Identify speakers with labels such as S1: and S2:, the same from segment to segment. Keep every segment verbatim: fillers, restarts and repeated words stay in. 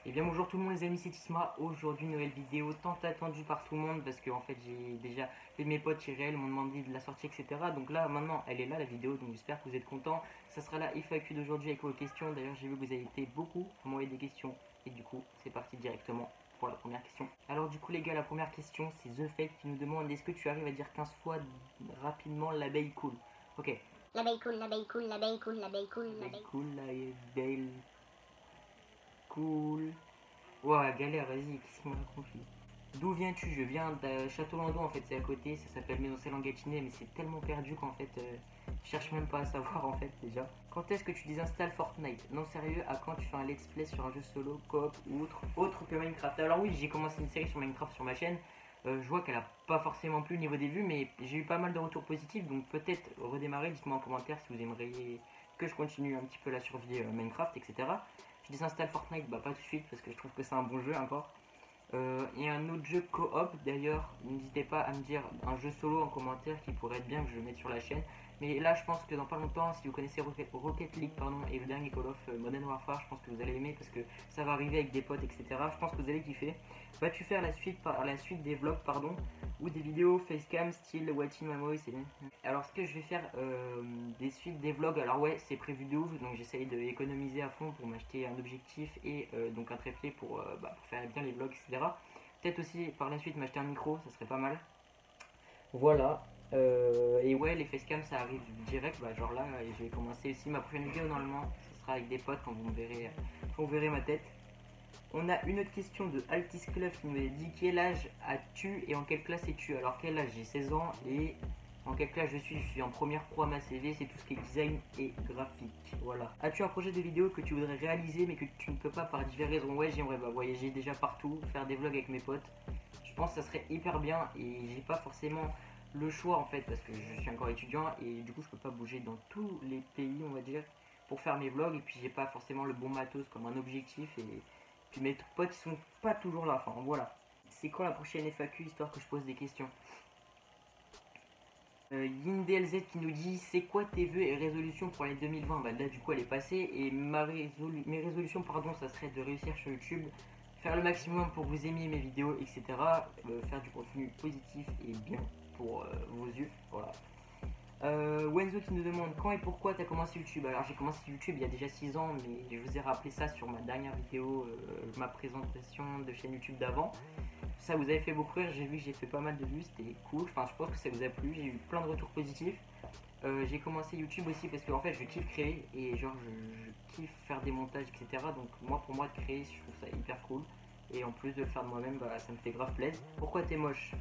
S1: Et bien bonjour tout le monde les amis, c'est Tisma. Aujourd'hui une nouvelle vidéo tant attendue par tout le monde parce que en fait j'ai déjà fait de mes potes Irel m'ont demandé de la sortie, etc. Donc là maintenant elle est là la vidéo, donc j'espère que vous êtes contents. Ça sera la F A Q d'aujourd'hui avec vos questions. D'ailleurs j'ai vu que vous avez été beaucoup à m'envoyer des questions et du coup c'est parti directement pour la première question. Alors du coup les gars, la première question c'est The Fake qui nous demande: est-ce que tu arrives à dire quinze fois rapidement l'abeille cool? Ok.
S2: L'abeille cool, l'abeille cool, l'abeille cool, l'abeille cool,
S1: L'abeille
S2: l'abeille
S1: cool, l'abeille cool. Ouah, galère, vas-y, qu'est-ce qu'on raconte lui? D'où viens-tu? Je viens de Château-Landon, en fait, c'est à côté, ça s'appelle Ménoncelle en Gâtinais, mais c'est tellement perdu qu'en fait, euh, je cherche même pas à savoir en fait déjà. Quand est-ce que tu désinstalles Fortnite? Non, sérieux, à quand tu fais un let's play sur un jeu solo, coop ou autre, autre que Minecraft? Alors oui, j'ai commencé une série sur Minecraft sur ma chaîne. Euh, je vois qu'elle a pas forcément plu au niveau des vues, mais j'ai eu pas mal de retours positifs, donc peut-être redémarrer. Dites-moi en commentaire si vous aimeriez que je continue un petit peu la survie euh, Minecraft, et cetera. Je désinstalle Fortnite, bah pas tout de suite parce que je trouve que c'est un bon jeu encore. Euh, et un autre jeu coop d'ailleurs, n'hésitez pas à me dire un jeu solo en commentaire qui pourrait être bien que je le mette sur la chaîne. Mais là je pense que dans pas longtemps, si vous connaissez Rocket, Rocket League pardon, et le dernier Call of euh, Modern Warfare, je pense que vous allez aimer parce que ça va arriver avec des potes, etc. Je pense que vous allez kiffer. Vas-tu faire la suite, par, la suite des vlogs pardon, ou des vidéos facecam style Watching My Voice et... Alors ce que je vais faire, euh, des suites des vlogs, alors ouais c'est prévu de ouf, donc j'essaye d'économiser à fond pour m'acheter un objectif et euh, donc un trépied pour, euh, bah, pour faire bien les vlogs, etc. Peut-être aussi par la suite m'acheter un micro, ça serait pas mal. Voilà. Euh, et ouais, les facecam ça arrive direct. Bah, genre là, j'ai commencé aussi ma prochaine vidéo normalement. Ce sera avec des potes quand vous me verrez, quand vous verrez ma tête. On a une autre question de Altis Club qui nous a dit: quel âge as-tu et en quelle classe es-tu? Alors, quel âge? J'ai seize ans et en quelle classe je suis? Je suis en première pro à ma C V, c'est tout ce qui est design et graphique. Voilà. As-tu un projet de vidéo que tu voudrais réaliser mais que tu ne peux pas par diverses raisons? Ouais, j'aimerais bah, voyager déjà partout, faire des vlogs avec mes potes. Je pense que ça serait hyper bien et j'ai pas forcément le choix en fait parce que je suis encore étudiant et du coup je peux pas bouger dans tous les pays on va dire pour faire mes vlogs, et puis j'ai pas forcément le bon matos comme un objectif, et puis mes potes ils sont pas toujours là. Enfin voilà. C'est quand la prochaine F A Q histoire que je pose des questions? euh, YinDLZ qui nous dit: c'est quoi tes vœux et résolutions pour l'année deux mille vingt? Bah là du coup elle est passée et ma résolu mes résolutions pardon ça serait de réussir sur YouTube, faire le maximum pour que vous aimiez mes vidéos, etc. Euh, faire du contenu positif et bien pour euh, vos yeux. Voilà. Euh, Wenzo qui nous demande: quand et pourquoi tu as commencé YouTube? Alors j'ai commencé YouTube il y a déjà six ans, mais je vous ai rappelé ça sur ma dernière vidéo, euh, ma présentation de chaîne YouTube d'avant. Ça vous avez fait beaucoup rire, j'ai vu que j'ai fait pas mal de vues, c'était cool, enfin je pense que ça vous a plu, j'ai eu plein de retours positifs. Euh, j'ai commencé YouTube aussi parce que en fait je kiffe créer et genre je, je kiffe faire des montages, etc. Donc moi pour moi de créer je trouve ça hyper cool, et en plus de le faire de moi-même, bah, ça me fait grave plaisir. Pourquoi t'es moche?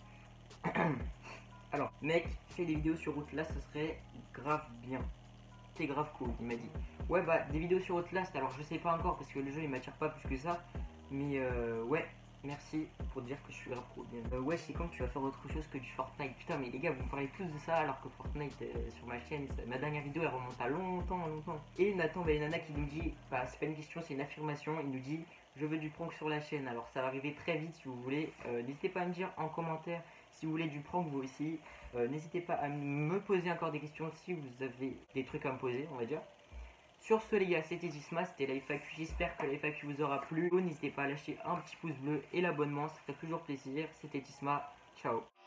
S1: Alors mec, fais des vidéos sur Outlast, ça serait grave bien. C'est grave cool, il m'a dit. Ouais bah des vidéos sur Outlast, alors je sais pas encore parce que le jeu il m'attire pas plus que ça, mais euh, ouais. Merci pour dire que je suis grave cool. Euh, ouais, c'est quand tu vas faire autre chose que du Fortnite. Putain, mais les gars, vous me parlez tous de ça alors que Fortnite euh, sur ma chaîne, ça, ma dernière vidéo elle remonte à longtemps, longtemps. Et Nathan Nana qui nous dit, bah c'est pas une question, c'est une affirmation. Il nous dit: je veux du prank sur la chaîne. Alors ça va arriver très vite si vous voulez. Euh, N'hésitez pas à me dire en commentaire si vous voulez du prank vous aussi. Euh, N'hésitez pas à me poser encore des questions si vous avez des trucs à me poser, on va dire. Sur ce les gars, c'était Gisma, c'était la F A Q, j'espère que la F A Q vous aura plu. N'hésitez pas à lâcher un petit pouce bleu et l'abonnement, ça ferait toujours plaisir. C'était Gisma, ciao.